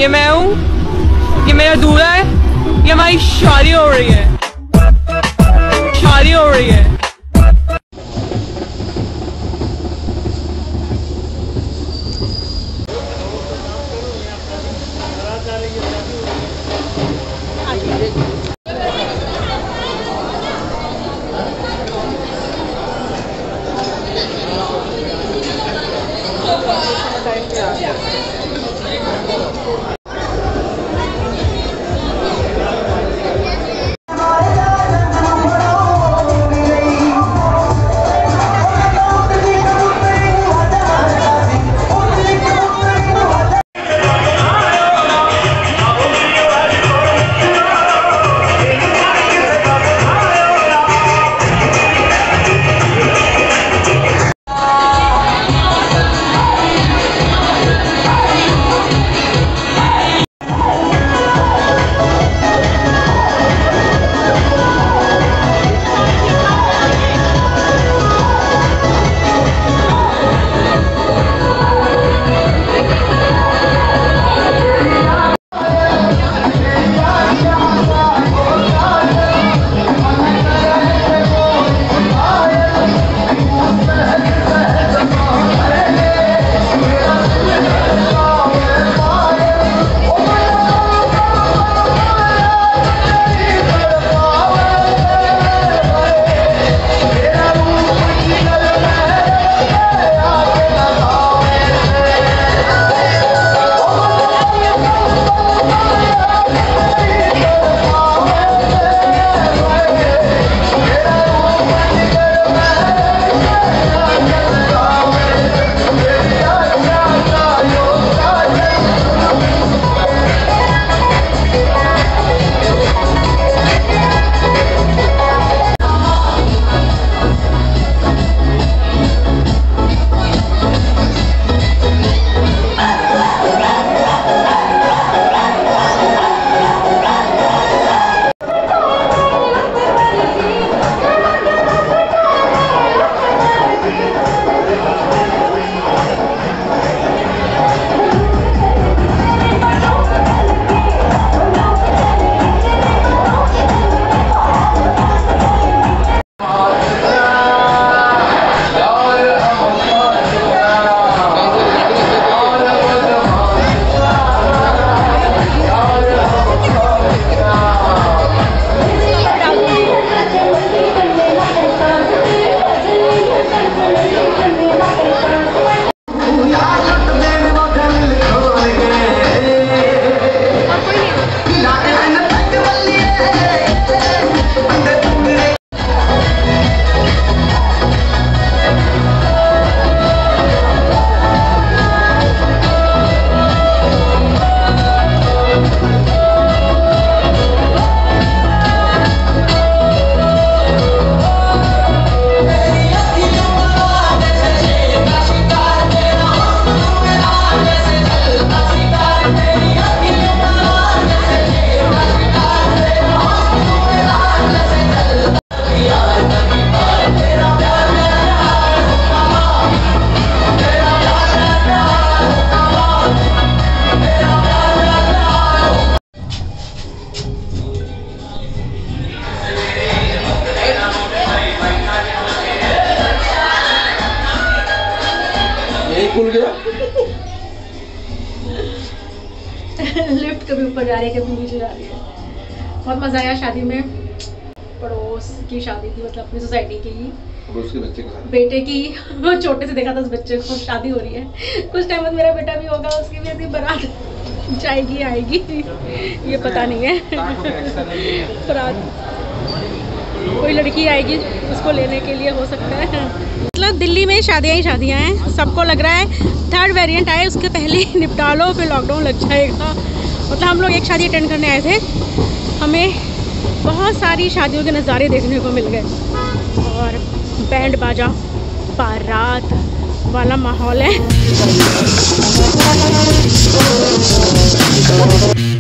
ये मैं हूँ, ये मेरा दूल्हा है, ये हमारी शादी हो रही है, शादी हो रही है। खुल गया। लिफ्ट कभी ऊपर जा रही है कभी नीचे जा रही है। बहुत मजा आया शादी में। पड़ोस की शादी थी, मतलब अपनी सोसाइटी की ही, उसके बच्चे के साथ बेटे की। छोटे से देखा था उस बच्चे को, शादी हो रही है। कुछ टाइम बाद मेरा बेटा भी होगा, उसकी भी ऐसी बारात जाएगी आएगी, ये पता नहीं है। बारात कोई लड़की आएगी उसको लेने के लिए, हो सकता है। मतलब दिल्ली में शादियाँ ही शादियाँ हैं। सबको लग रहा है थर्ड वेरिएंट आए उसके पहले ही निपटा लो, फिर लॉकडाउन लग जाएगा। मतलब हम लोग एक शादी अटेंड करने आए थे, हमें बहुत सारी शादियों के नज़ारे देखने को मिल गए और बैंड बाजा बारात वाला माहौल है।